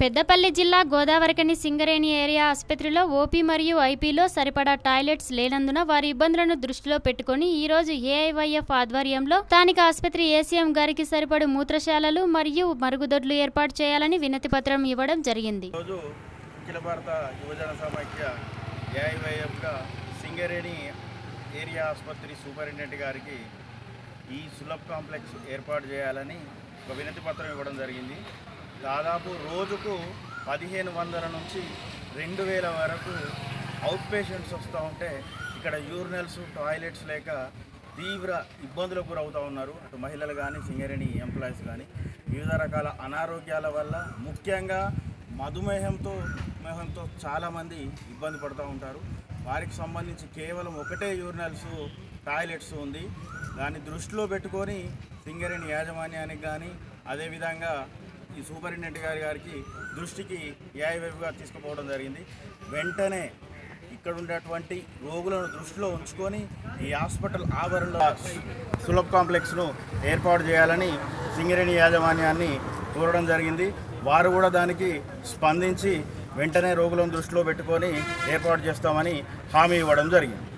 పెద్దపల్లి జిల్లా గోదావరికని సింగరేణి ఏరియా ఆసుపత్రిలో ఓపీ మరియు ఐపీలో సరిపడా టాయిలెట్స్ లేనందున వారి ఇబ్బందులను దృష్టిలో పెట్టుకుని ఈ రోజు ఏఐవైఎఫ్ ఆధ్వర్యంలో స్థానిక ఆసుపత్రి ఏసీఎం గారికి సరిపడు మూత్రశాలలు మరియు మరుగుదొడ్లు ఏర్పాటు చేయాలని వినతి పత్రం ఇవ్వడం జరిగింది. అఖిల భారత యువజన సమాఖ్య ఏఐవైఎఫ్గా సింగరేణి ఏరియా ఆసుపత్రి సూపరింటెండెంట్ గారికి ఈ సులభ్ కాంప్లెక్స్ ఏర్పాటు చేయాలని ఒక వినతి పత్రం ఇవ్వడం జరిగింది. దాదాపు రోజుకు 1500 నుంచి 2000 వరకు అవుట్ పేషెంట్స్ వస్తూ ఉంటే ఇక్కడ యూరినల్స్ టాయిలెట్స్ లేక తీవ్ర ఇబ్బందులకు గురవుతూ ఉన్నారు. అటు మహిళలు కానీ సింగరేణి ఎంప్లాయీస్ కానీ వివిధ రకాల అనారోగ్యాల వల్ల ముఖ్యంగా మధుమేహంతో చాలామంది ఇబ్బంది పడుతూ ఉంటారు. వారికి సంబంధించి కేవలం ఒకటే యూరినల్స్ టాయిలెట్స్ ఉంది. దాన్ని దృష్టిలో పెట్టుకొని సింగరేణి యాజమాన్యానికి కానీ అదేవిధంగా ఈ సూపరింటెండెంట్ గారికి దృష్టికి ఏఐవైఎఫ్గా తీసుకుపోవడం జరిగింది. వెంటనే ఇక్కడ ఉన్నటువంటి రోగులను దృష్టిలో ఉంచుకొని ఈ హాస్పిటల్ ఆవరణలో సులభ్ కాంప్లెక్స్ను ఏర్పాటు చేయాలని సింగరేణి యాజమాన్యాన్ని కోరడం జరిగింది. వారు కూడా దానికి స్పందించి వెంటనే రోగులను దృష్టిలో పెట్టుకొని ఏర్పాటు చేస్తామని హామీ ఇవ్వడం జరిగింది.